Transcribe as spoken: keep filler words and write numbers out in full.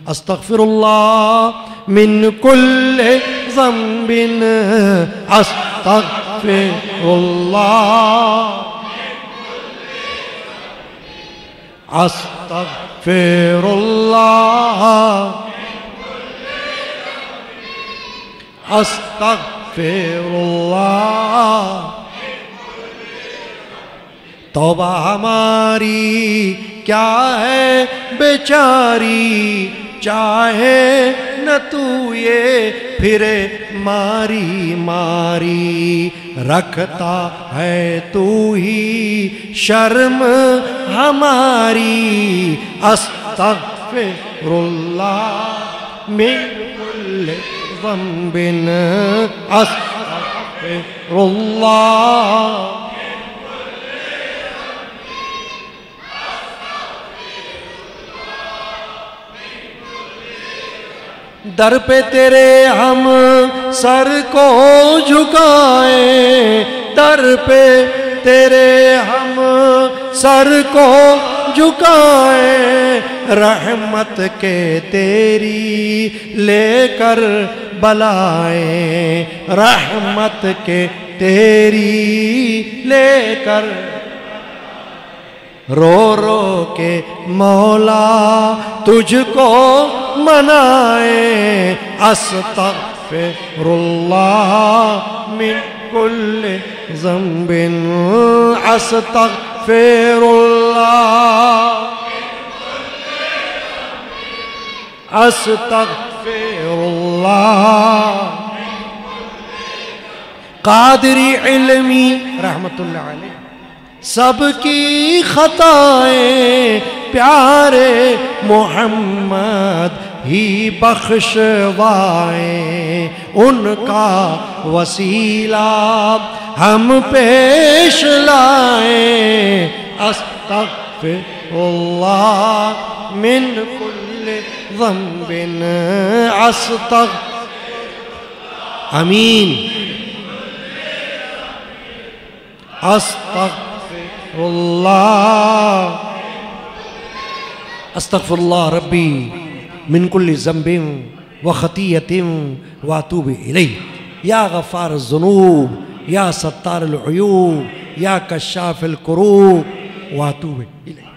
استغفر الله من كل ذنب استغفر الله استغفر الله استغفر الله توبہ ہماری کیا ہے بیچاری چاہے نہ تو یہ پھرے ماری ماری رکھتا ہے تو ہی شرم ہماری استغفر اللہ من کل ذنب استغفر اللہ در پہ تیرے ہم سر کو جھکائیں در پہ تیرے ہم سر کو جھکائیں رحمت کے تیری لے کر بلائیں رحمت کے تیری لے کر رو رو کے مولا تجھ کو منائیں استغفر اللہ من کل ذنب استغفر اللہ استغفر اللہ قادری علمی رحمت اللہ علیہ سب کی خطائیں پیارے محمد ہی بخشوائیں ان کا وسیلہ ہم پیش لائیں استغفر اللہ من کل ذنب استغفر آمین استغفر اللہ استغفر اللہ ربی من کل ذنب و خطیۃ واتوب الیہ یا غفار الذنوب یا ستار العیوب یا کشاف الکروب واتوب الیہ.